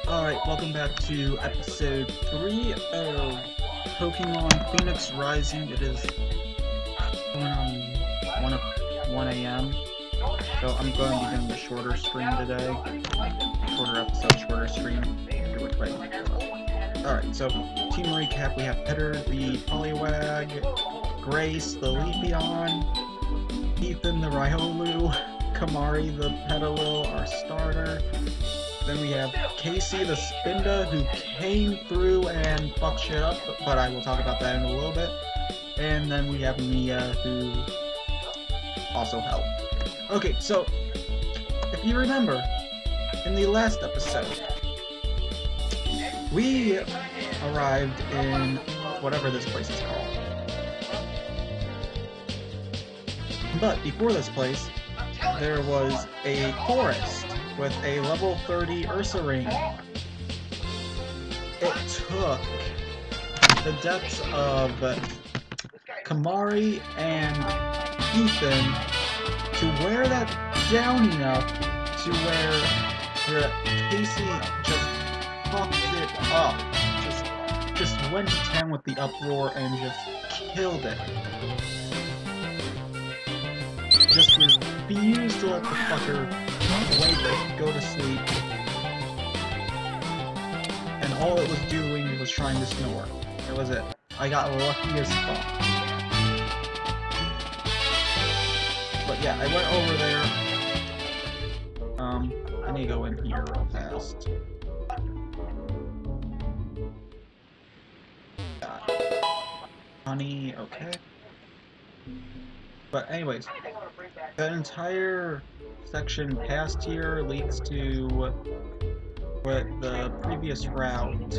Alright, welcome back to episode 3 of Pokemon Phoenix Rising. It is going on 1 a.m. So I'm going to be doing the shorter stream today. Shorter episode, shorter stream. Alright, so team recap. We have Petter the Poliwag, Grace the Leafeon, Ethan the Riolu, Kamari the Petalil, our starter. Then we have Casey the Spinda, who came through and fucked shit up, but I will talk about that in a little bit. And then we have Mia, who also helped. Okay, so, if you remember, in the last episode, we arrived in whatever this place is called. But before this place, there was a forest with a level 30 Ursaring. It took the deaths of Kamari and Ethan to wear that down enough to where Casey just fucked it up. Just went to town with the uproar and just killed it. Just refused to let the fucker wake, go to sleep, and all it was doing was trying to snore. That was it. I got lucky as fuck. But yeah, I went over there. I need to go in here real fast. Honey, okay. But anyways, that entire section past here leads to what the previous route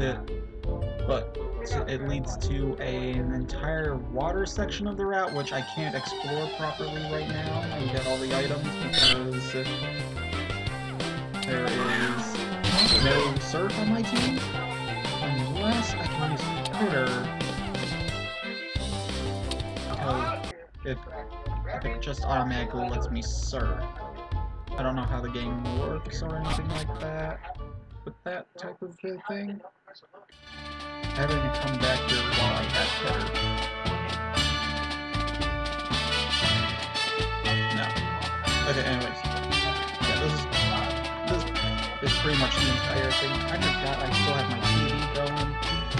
it leads to an entire water section of the route, which I can't explore properly right now and get all the items because there is no surf on my team, unless I can use Twitter, because it just automatically lets me surf. I don't know how the game works or anything like that with that type of thing. I haven't even come back here while I had Petter. No. Okay, anyways. Yeah, this is pretty much the entire thing. I forgot I still have my TV going.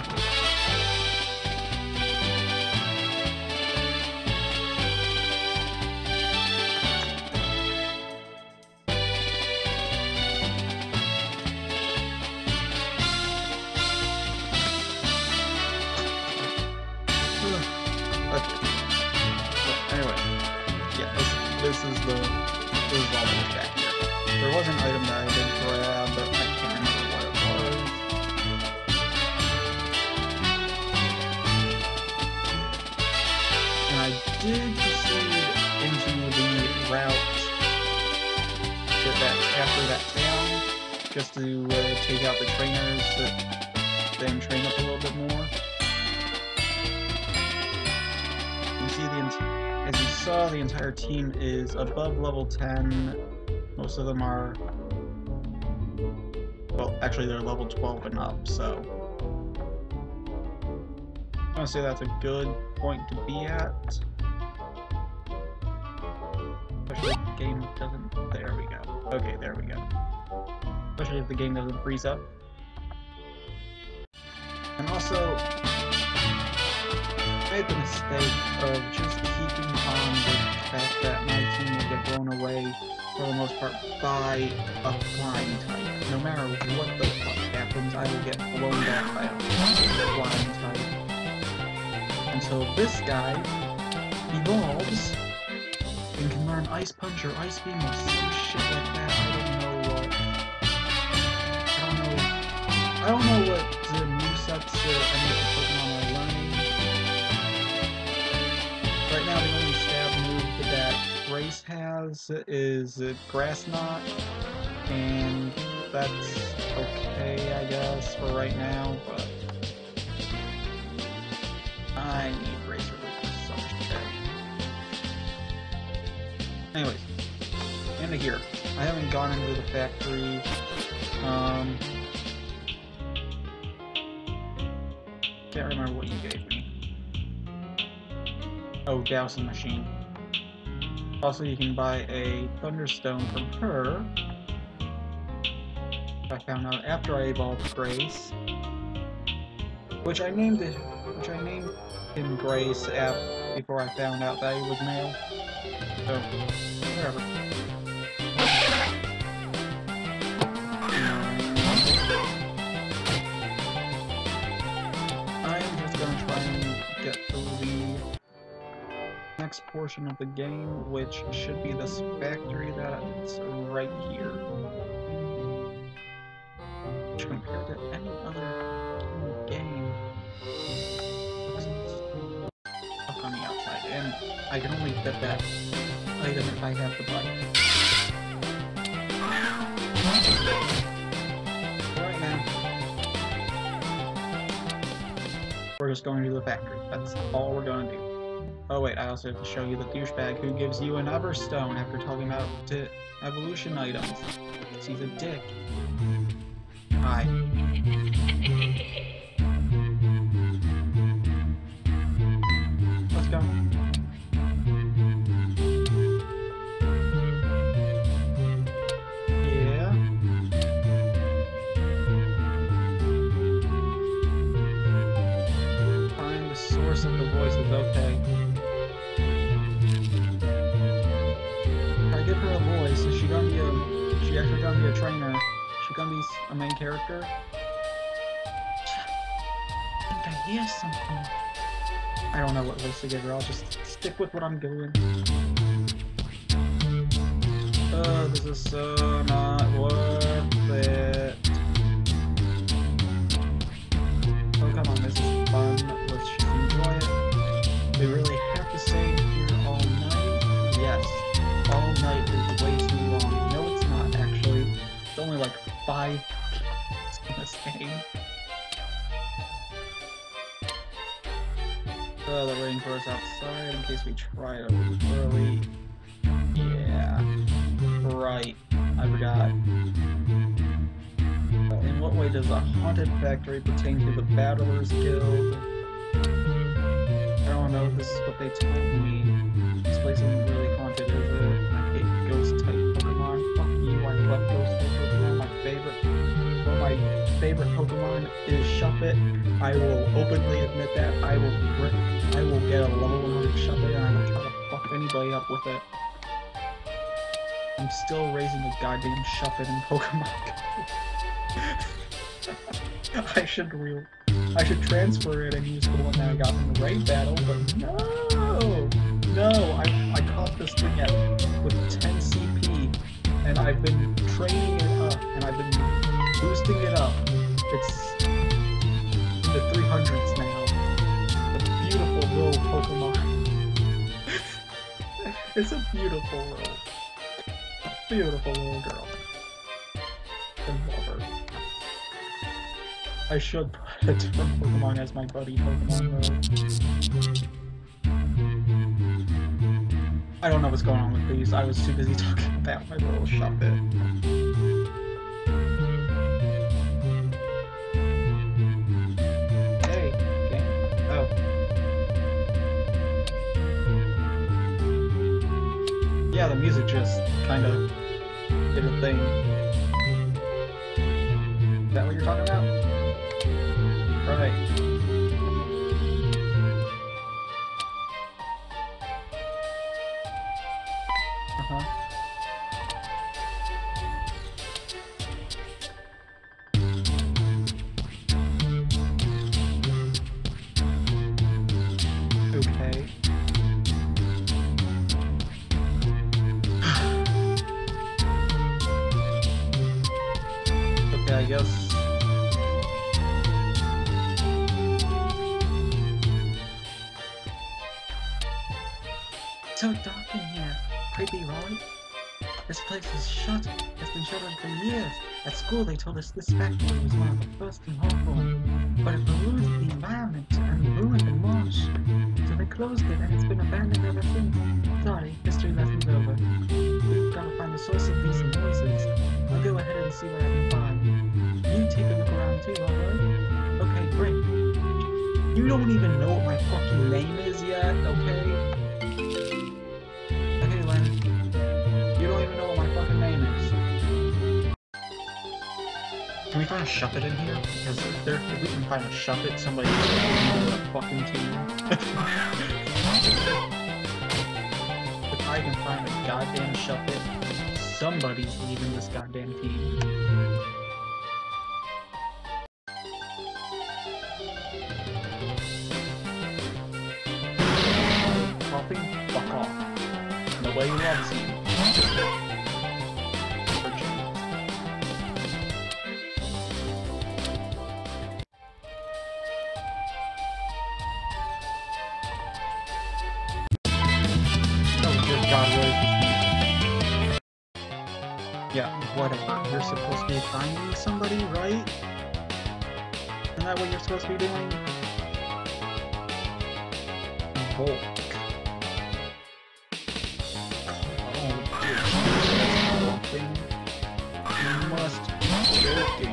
This is all the way back here. There was an item that I didn't grab, but I can't remember what it was. And I did proceed into the route after that town, just to take out the trainers that then train up a little bit more. You see as you saw, the entire team is above level 10. Most of them are, well, actually they're level 12 and up, so I'm gonna say that's a good point to be at. Especially if the game doesn't, there we go. Okay, there we go. Especially if the game doesn't freeze up. And also, I made the mistake of just keeping on the fact that my team will get blown away for the most part by a flying type. No matter what the fuck happens, I will get blown back by a flying type. Until this guy evolves and can learn Ice Punch or Ice Beam or some shit like that. I don't know what the new sets any of the Pokemon are learning. Right now, the only stab move that Grace has is Grass Knot, and that's okay, I guess, for right now, but I need Razor Leaf so much better. Anyways, into here. I haven't gone into the factory. can't remember what you gave me. Oh, dowsing machine. Also, you can buy a Thunderstone from her. I found out after I evolved Grace, which I named him Grace before I found out that he was male. So, whatever. I'm just gonna try and get through the next portion of the game, which should be this factory that's right here. Which compared to any other game, wasn't stuck on the outside, and I can only get that item if I have the bike. Right now, we're just going to the factory. That's all we're going to do. Oh wait, I also have to show you the douchebag who gives you an Everstone after talking about evolution items. He's a dick. Hi. Let's go. Yeah. Find the source of the voices, okay. Give her a voice. Is she gonna be she actually gonna be a trainer? Is she gonna be a main character? I think I hear something. I don't know what voice to give her. I'll just stick with what I'm doing. Oh, this is so not worth it. Oh, come on, this is fun. Let's just enjoy it. We really have to stay here all night? Yes. All night is way too long. No, it's not, actually. It's only like 5 minutes in this game. Oh, they're waiting for us outside in case we try to leave early. Yeah. Right. I forgot. In what way does a haunted factory pertain to the Battlers Guild? I don't know if this is what they told me. This place isn't really haunted, is it? I hate ghost-type Pokemon. Fuck you, I love ghost-type Pokemon. One of my favorite Pokemon is Shuppet. I will openly admit that. I will get a level 100 Shuppet and I'm gonna try to fuck anybody up with it. I'm still raising a goddamn Shuppet in Pokemon Go. I should transfer it and use the one that I got from the raid battle, but no! No, I caught this thing with 10 CP, and I've been training it up, and I've been boosting it up. It's in the 300s now. A beautiful little Pokemon. It's a beautiful little girl. I love her. I should put a different Pokemon as my buddy Pokemon though. I don't know what's going on with these. I was too busy talking about my little Shuppet. Hey, game. Oh. Yeah, the music just kind of did a thing. Is that what you're talking about? Right. Okay. Okay, I guess. So dark in here. Creepy, right? This place is shut. It's been shuttered for years. At school they told us this factory was one of the first in Hawthorne, but it polluted the environment and ruined the marsh. So they closed it and it's been abandoned ever since. Sorry, history lesson's over. We've got to find the source of these noises. I'll go ahead and see what I can find. You take a look around too, alright? Okay, great. You don't even know what my fucking name is yet, okay? Okay, Len. You don't even know what my fucking name is. Can we find a Shuppet in here? Because if we can find a Shuppet, somebody can the fucking team. If I can find a goddamn Shuppet, somebody's leaving this goddamn team. Fuck off. Nobody loves you. Oh, dear God, what is this? Yeah, whatever. You're supposed to be finding somebody, right? Isn't that what you're supposed to be doing? Volk. You must be joking.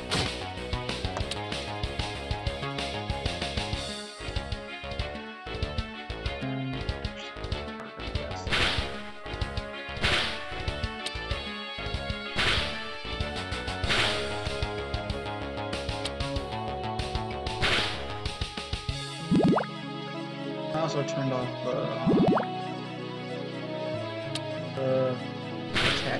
I also turned off the attack.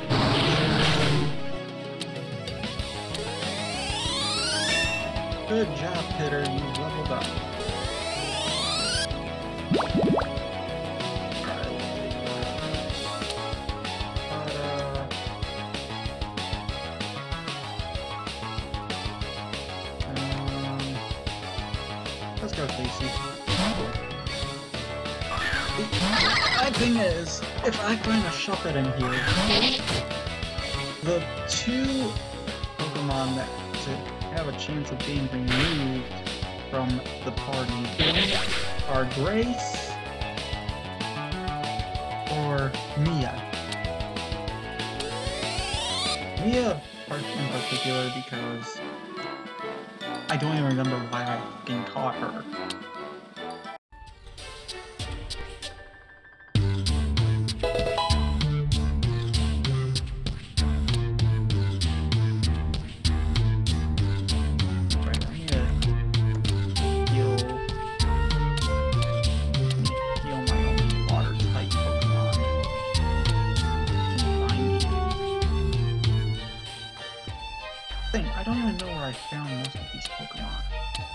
Good job, Pitter. You leveled up. Let's go, Casey. The thing is, if I find a Shuppet in here, the two Pokemon that have a chance of being removed from the party are Grace or Mia. Mia in particular because I don't even remember why I fucking caught her. I don't even know where I found most of these Pokemon.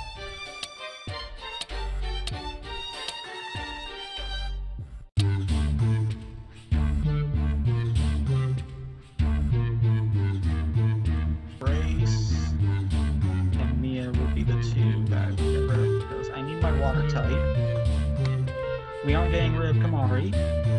Grace and Mia would be the two that I would get rid of because I need my water type. We aren't getting rid of Kamari.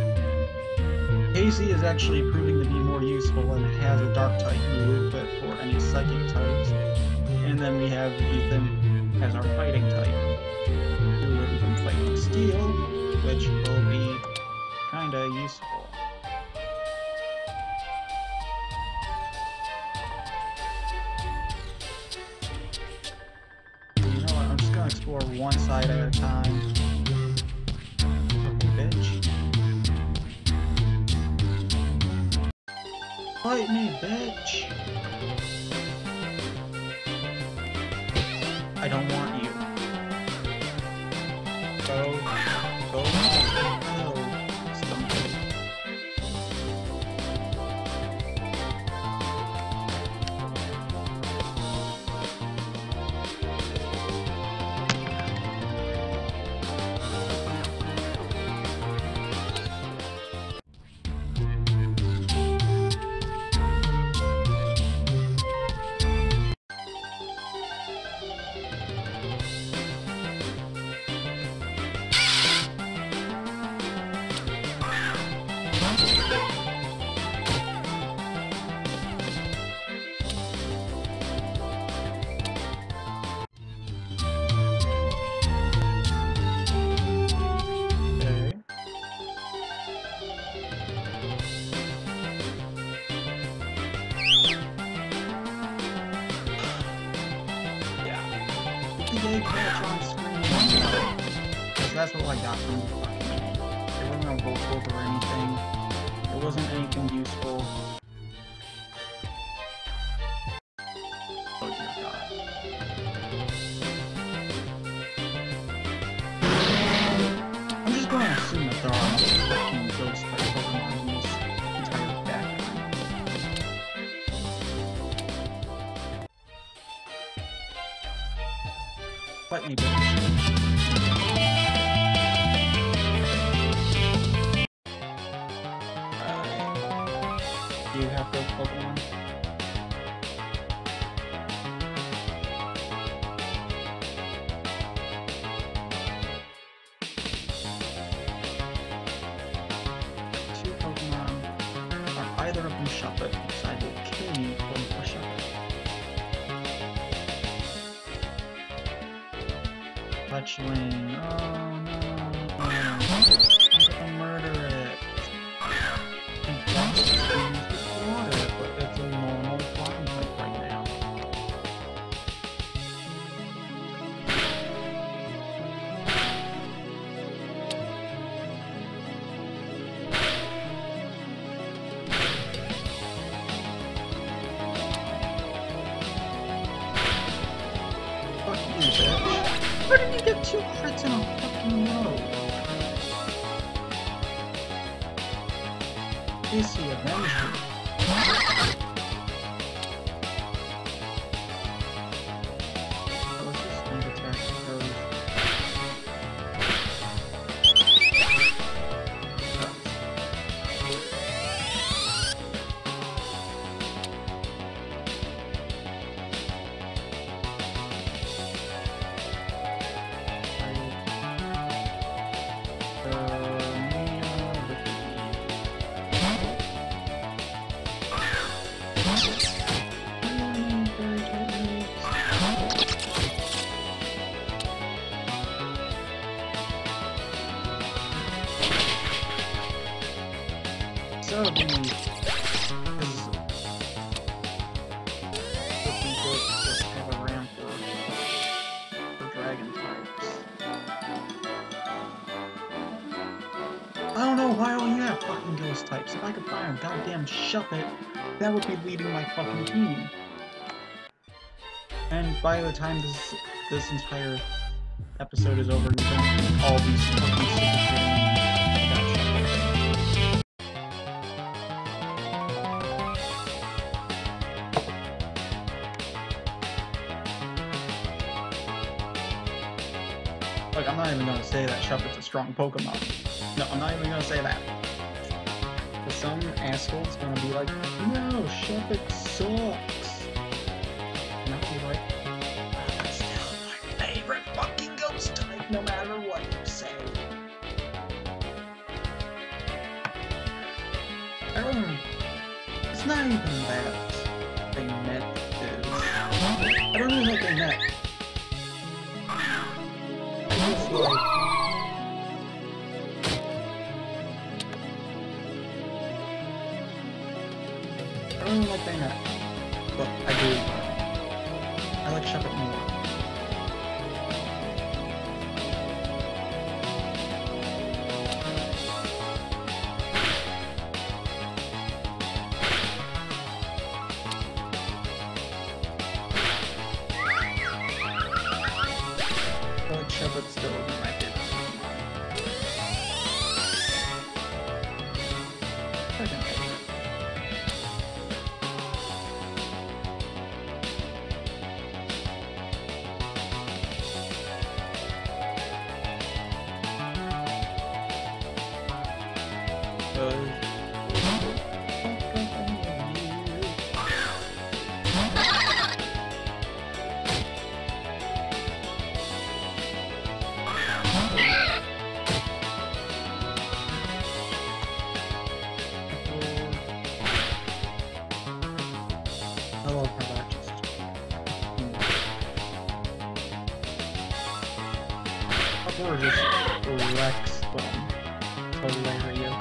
Casey is actually proving to be more useful and has a dark type move, but for any psychic types. And then we have Ethan as our fighting type, who will be fighting Steel, which will be kinda useful. You know what, I'm just gonna explore one side at a time. Okay, bitch. Fight me, bitch! I don't want you. Go. Go. Stump. Catch on screen. that's what I got from the fucking game. There wasn't no vocals or anything. It wasn't anything useful. Oh dear God. I'm just going to assume that there are no fucking ghost type Pokemon in this entire deck. Slightly better. Do you have those Pokemon? Two Pokemon. Are either of them Shuppet? Because I will kill you for a Shuppet. Fletchling. Oh no. I'm gonna murder it. But it's a normal flying type right now. Fuck you, bitch. Where did you get 2 crits in a fucking row? Is he Avenger? Let's just think attack goes. So the is looking good to just have a ramp for dragon types. I don't know why all you have fucking ghost types. If I could find a goddamn Shuppet, that would be leading my fucking team. And by the time this entire episode is over, you're gonna think all these fucking super Shuppet. Look, I'm not even gonna say that Shuppet's a strong Pokemon. No, I'm not even gonna say that. But some asshole's gonna be like, no, Shuppet sucks. And I'll be like, oh, that's still my favorite fucking ghost type, no matter what you say. It's not even that they met this. I don't know what they met. It's like, I don't like Baynet, but I do. I like Shuppet more. Shuppet still isn't my favorite Pokemon. Second favorite. I love how that just Upper just wrecks them. Hilarious.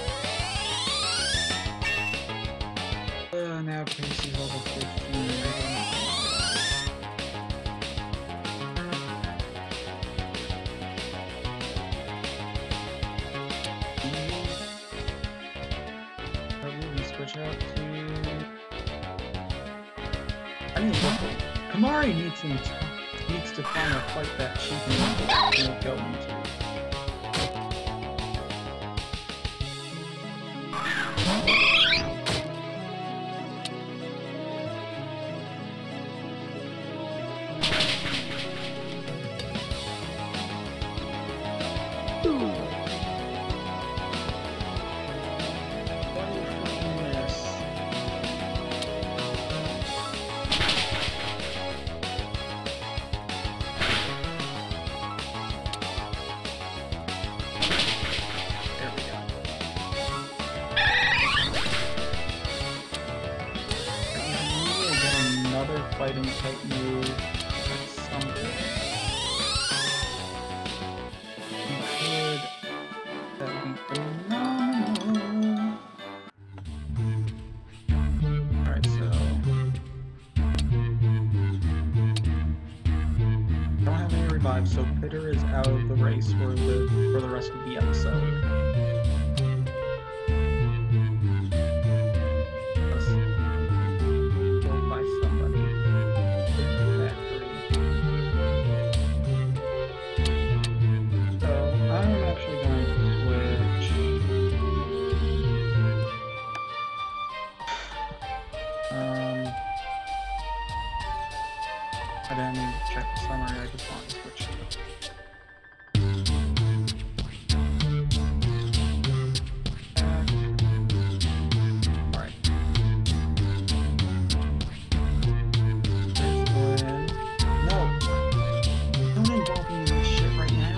Now Casey's level 15. I don't know. I need to. Kamari needs to find a fight that she can go into. Fighting type move at some point. That would be phenomenal. Alright, so I don't have any revives, so Pitter is out of the race for the rest of the episode. I didn't even check the summary, I just want to switch it. Alright. No! Don't involve me in this shit right now.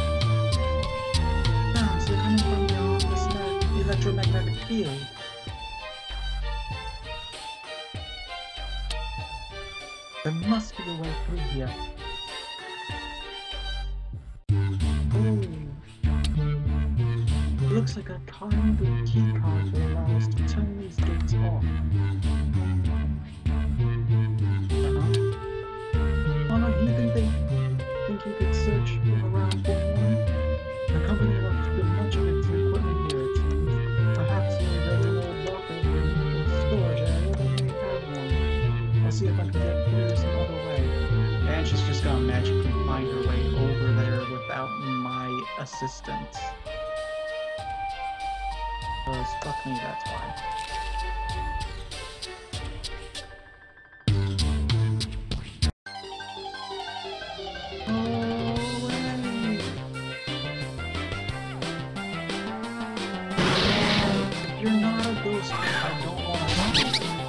Sounds are coming from beyond this electromagnetic field. There must be a way through here. Oh. It looks like a kind of key card will allow us to turn these gates off. Oh no, you think you could search around for one? The company left much of its equipment here, it seems. Perhaps there's an old locker room or storage area that may have one. I'll see if I can get through some other way. And she's just gonna magically find her way over there without my assistance. Because fuck me, that's why. If you're not a ghost, I don't want to see you.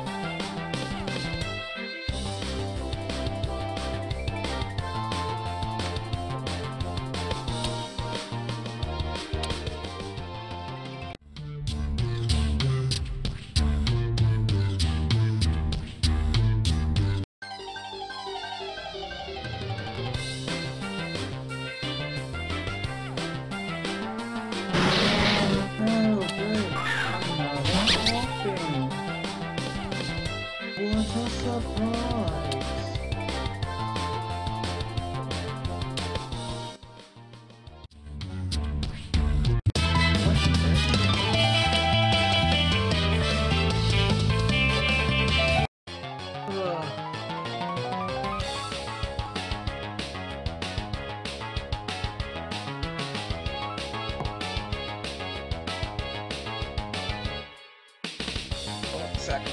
Second.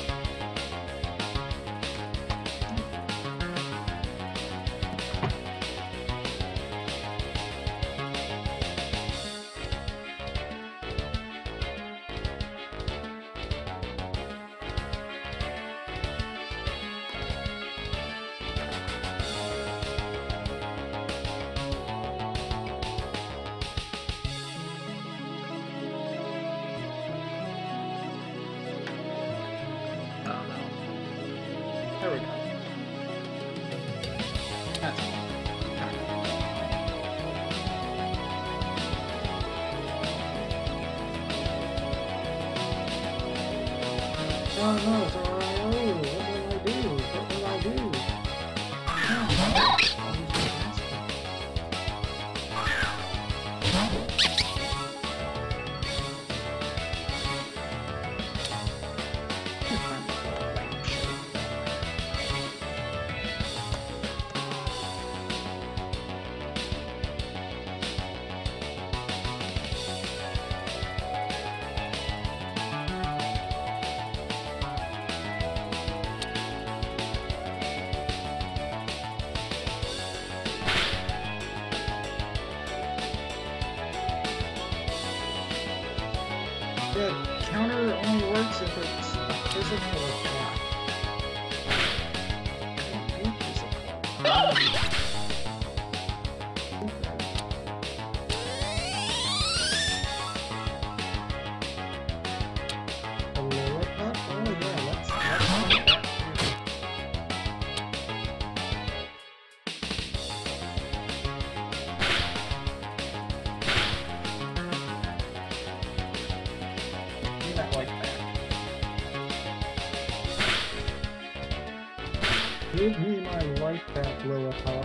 There we go. That's all. Oh no, it's alright. What will I do? What will I do? The counter only works if it's a physical attack. I don't hate physical. Give me my life back, Lillipop.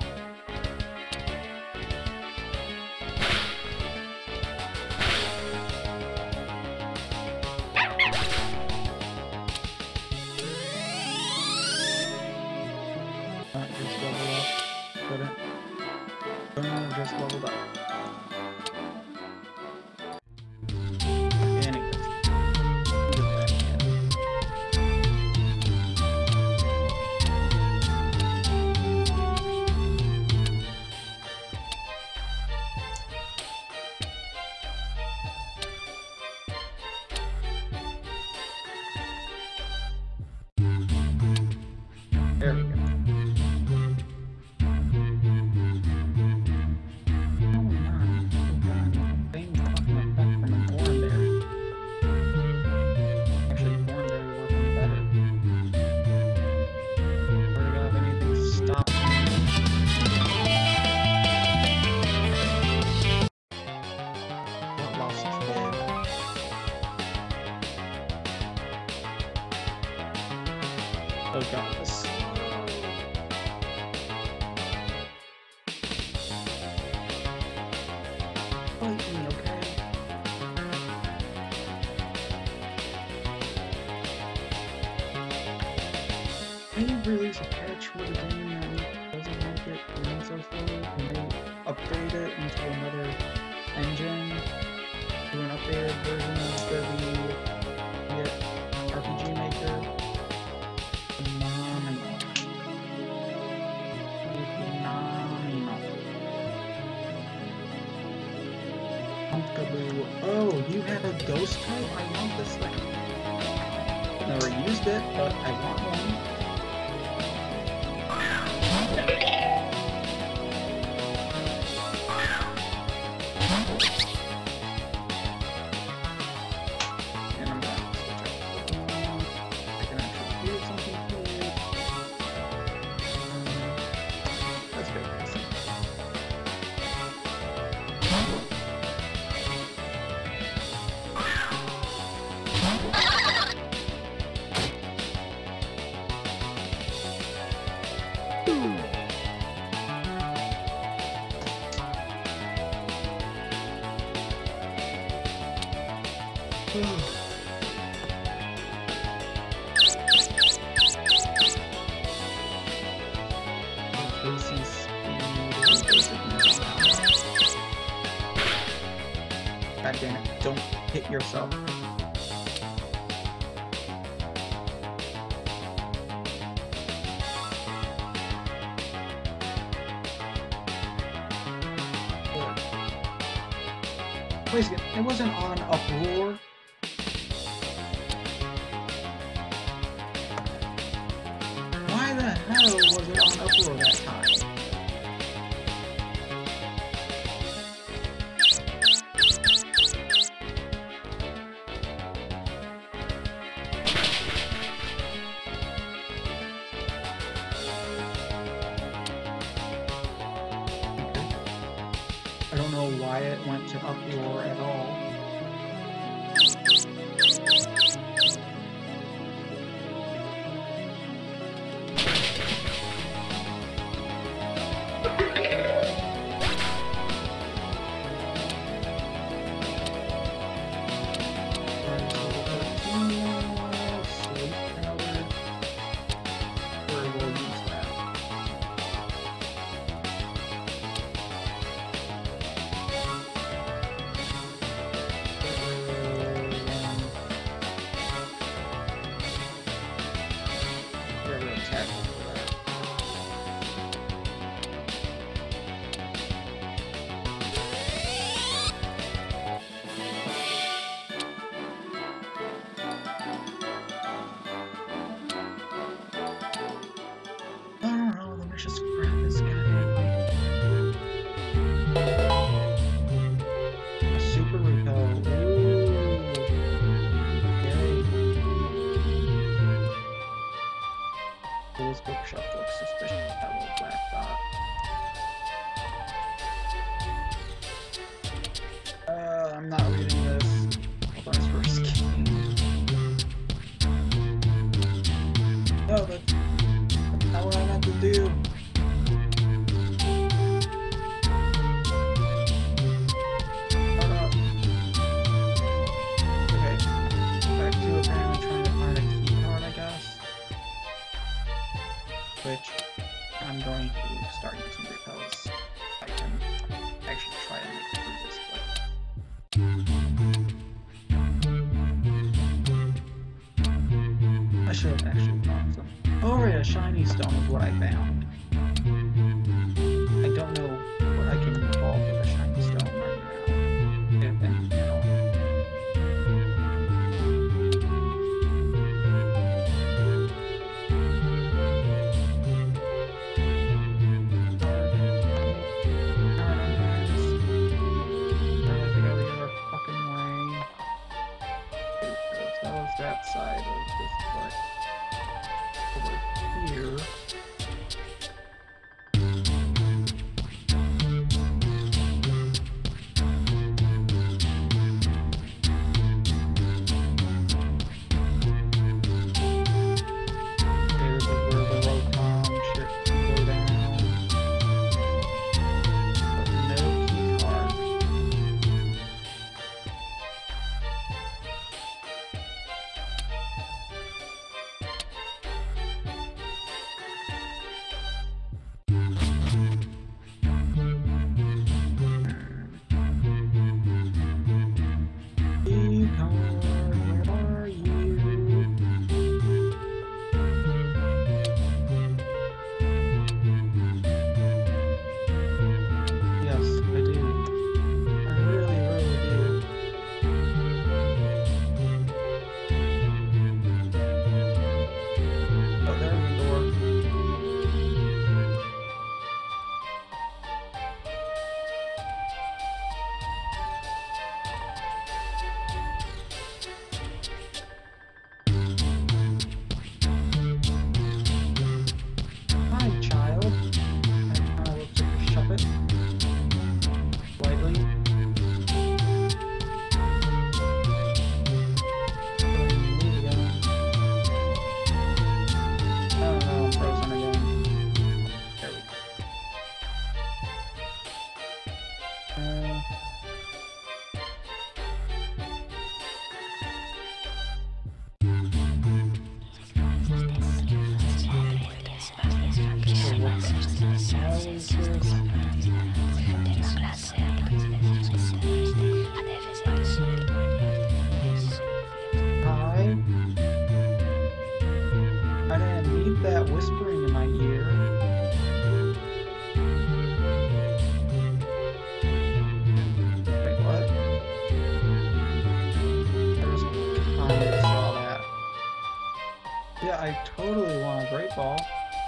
Not just level up. Couldn't. Boom, just leveled up. There we go. Oh man, same fucking effect from a Thornberry. Actually, Thornberry working better. Or do I have anything stop me? Got lost kid. Oh god, this. Fight me, okay? Can you release a patch for the game that doesn't make it run so slowly? Can they update it into another engine? Do an updated version of the RPG Maker? Oh, you have a ghost type? I want this thing. Never used it, but I want one. And I'm gonna switch out. I can actually do something cool. Let's go, guys. God damn it, don't hit yourself. Wait a second, it wasn't on Uproar? Why the hell was it on Uproar that time? I don't know why it went to Uproar at all. obnoxious crap is goddamn super repel. Ooh. Yay. This bookshelf looks suspicious. That little black dot. I'm not reading this. Hold on, it's for skiing. No, that's not what I meant to do. Hold up. Okay. Back to apparently trying to find a key card, I guess. Which I'm going to start using repels. I can actually try to make it through this way. I should have actually found some. Oh right, a shiny stone is what I found. I don't know what I can evolve with a shiny stone right now. If anything at all. That side of this foot over here. Okay, this is where the Rotom shit can go down. But no key card. That whispering in my ear. Wait, what? I just kind of saw that. Yeah, I totally want a great ball.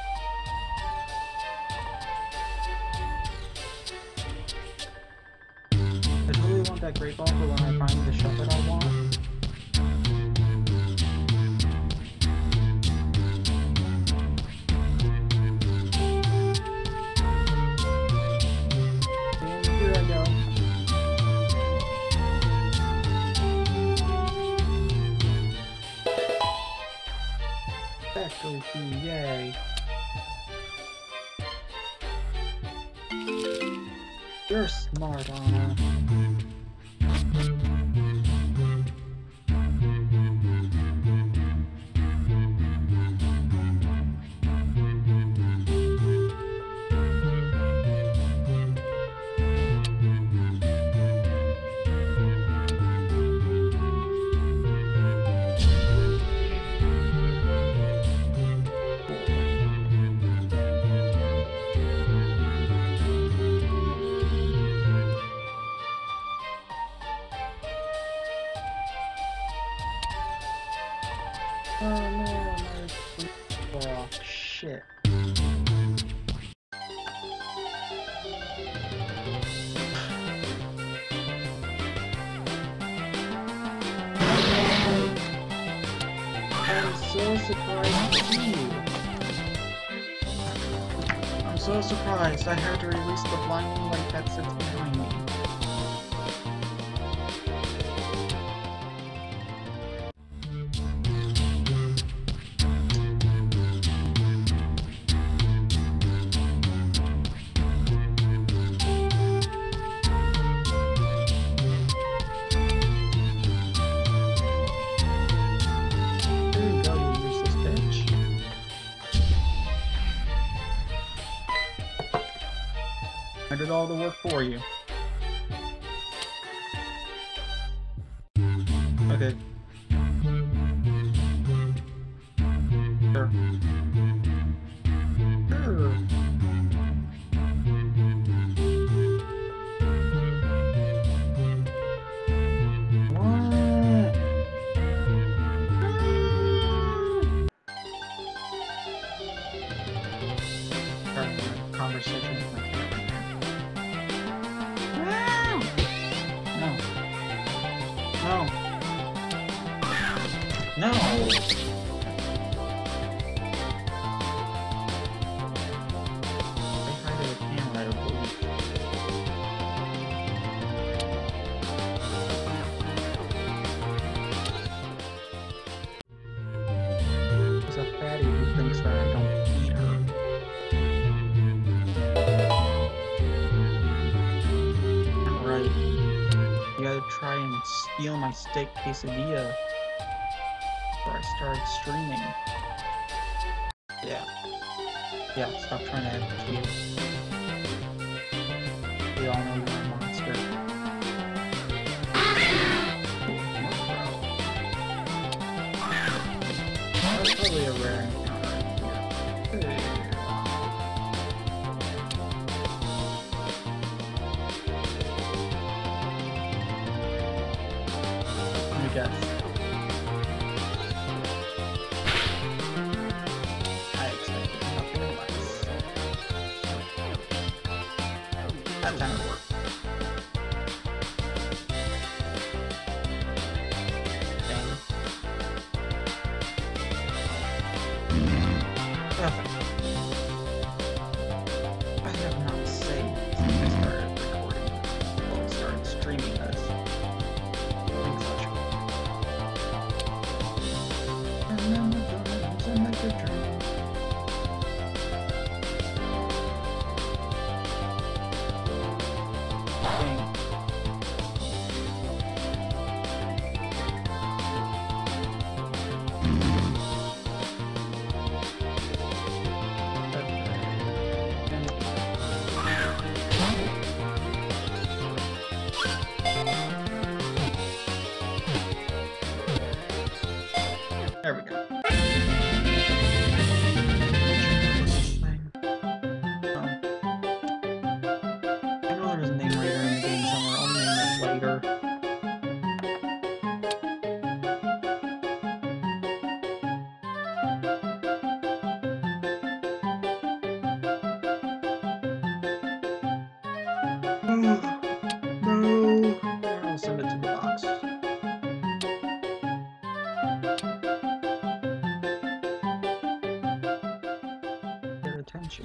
I totally want that great ball for when I find the shot that I want. Factory key, yay. You're smart, Anna. so surprised to see you. I'm so surprised. I had to release the blinding light that sits behind me. I did all the work for you. Okay. Sure. Sure. What? Conversation with my cat. No. No. Say hi to the camera, I believe. There's a fatty who thinks that I don't eat her. Not right. You gotta try and steal my steak quesadilla before I started streaming. Yeah. Yeah, stop trying to act cute. We all know you're a monster. That's probably a rare encounter here. Let me guess. I expected nothing less. That time it worked. I have not saved since I started recording. Well, I started streaming this. And then the drums and the good drums. There we go. I know there's a name right here in the game somewhere. I'll name it later. No. I'll send it to the box. Their attention.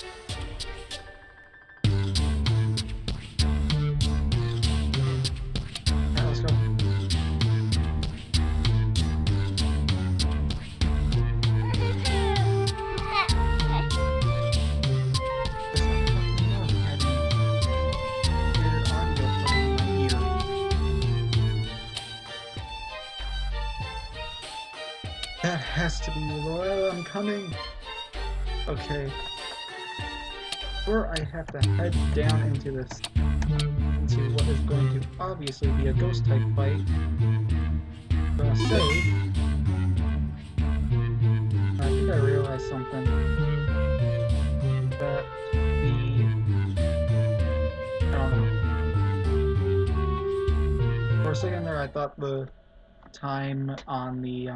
Alright, let's go. That has to be Royal, I'm coming! Okay. Or I have to head down into this, into what is going to obviously be a ghost type fight. I'm gonna save. I think I realized something. That I don't know. For a second there I thought the time on the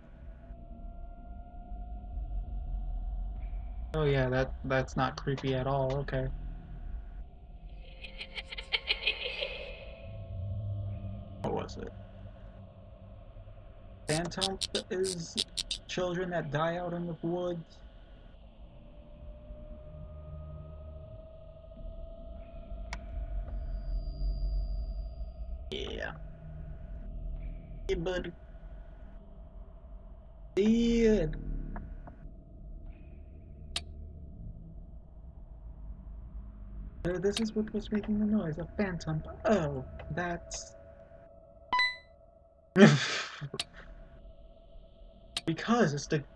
oh yeah, that's not creepy at all, okay. What was it? Phantom is children that die out in the woods. Yeah. Hey, buddy. Dead. This is what was making the noise. A phantom. Oh, that's... because it's the...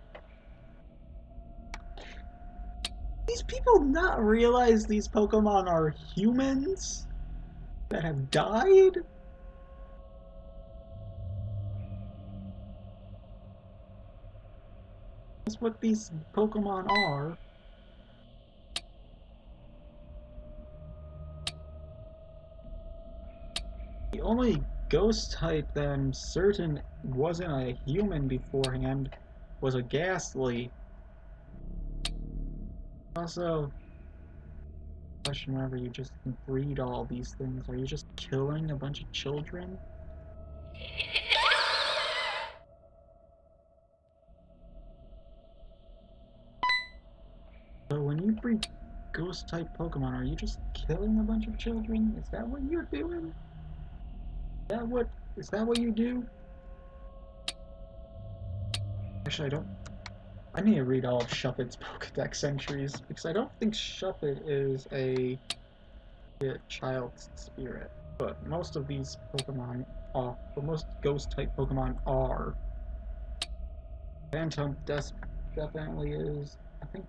These people not realize these Pokemon are humans that have died? That's what these Pokemon are. The only ghost type that I'm certain wasn't a human beforehand was a Ghastly. Also, question whenever you just breed all these things, are you just killing a bunch of children? So when you breed ghost type Pokemon, are you just killing a bunch of children? Is that what you're doing? Is that what you do? Actually, I need to read all of Shuppet's Pokedex entries, because I don't think Shuppet is a child spirit. But most of these Pokemon are, but most ghost-type Pokemon are. Phantom definitely is, I think.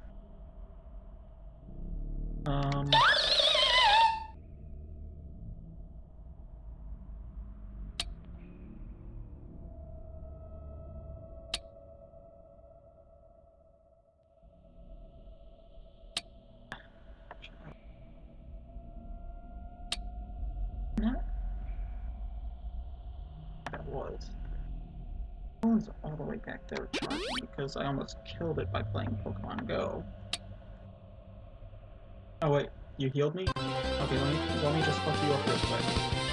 That was. Phone's all the way back there charging because I almost killed it by playing Pokemon Go. Oh wait, you healed me? Okay, let me just fuck you up real quick.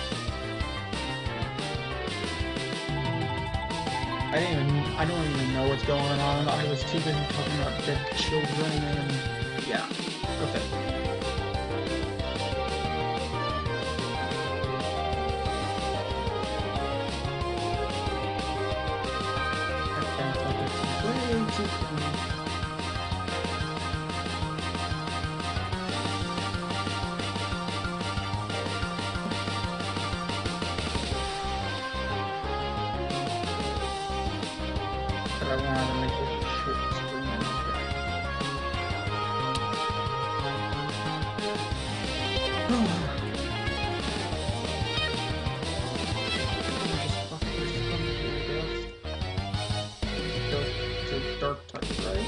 I don't even know what's going on. I was too busy talking about dead children and yeah. Okay. I wanted to make it a short screen It's a dark type, right?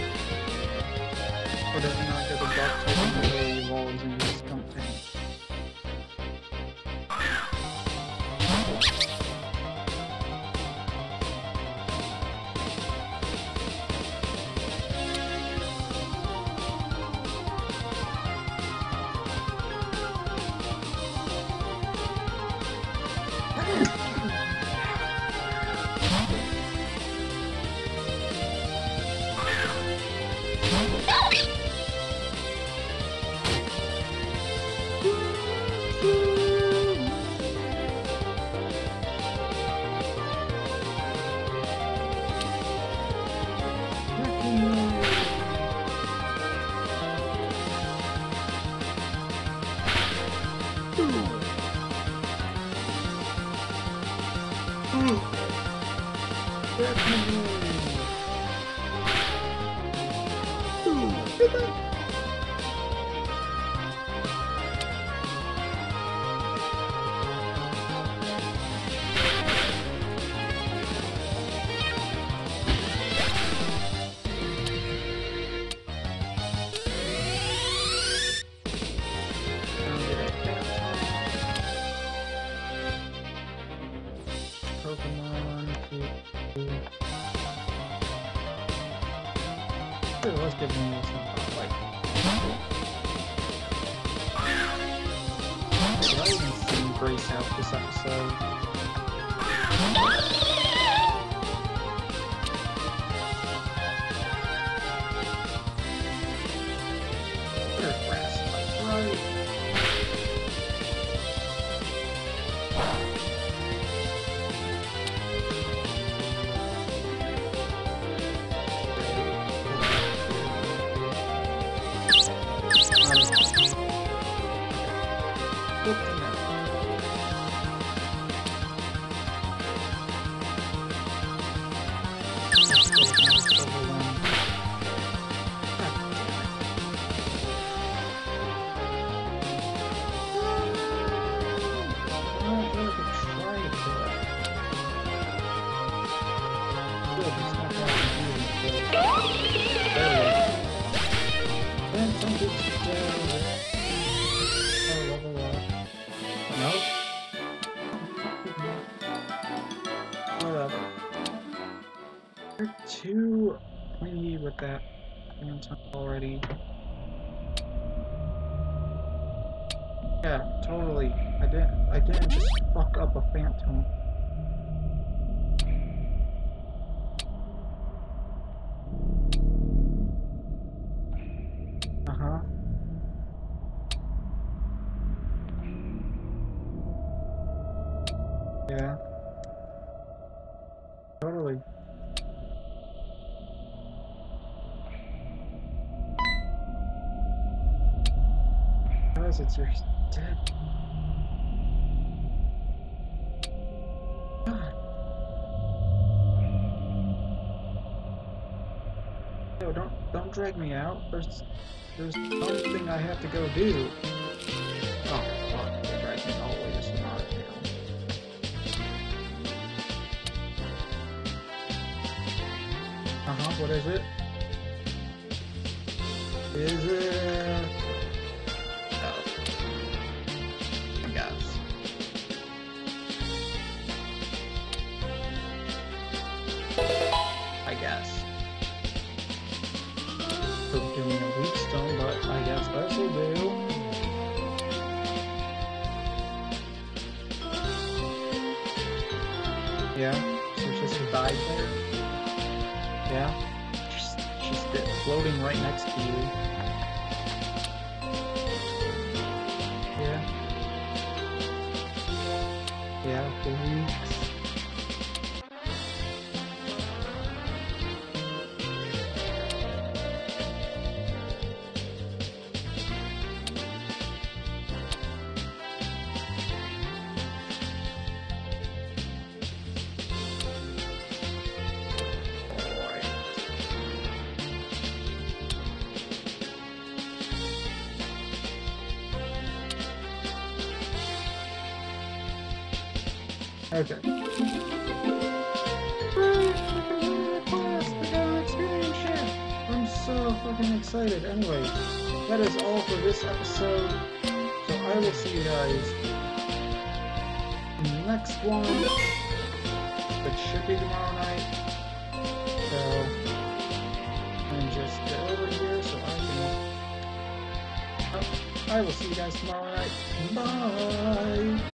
Or does it not get the dark type until it evolves into something? Let's give me some like. Did I even see Grace out this episode? Don't get level up. Nope. Whatever. You're too clingy with that phantom already. Yeah, totally. I didn't just fuck up a phantom. Uh-huh. Yeah. Totally. Because it's your dead. God. No, don't drag me out. There's something I have to go do. Oh fuck, they dragged me all the way to Sonata Town. Uh-huh, what is it? Is it... Oh. I guess. I guess. Could do me a weak stone, but I guess this'll do. Yeah, so she's just died there. Yeah, she's floating right next to you. Yeah. Yeah, for weeks. Okay. I'm so fucking excited. Anyways, that is all for this episode. So I will see you guys in the next one, which should be tomorrow night. So I'm just get over here so I can. I will see you guys tomorrow night. Bye.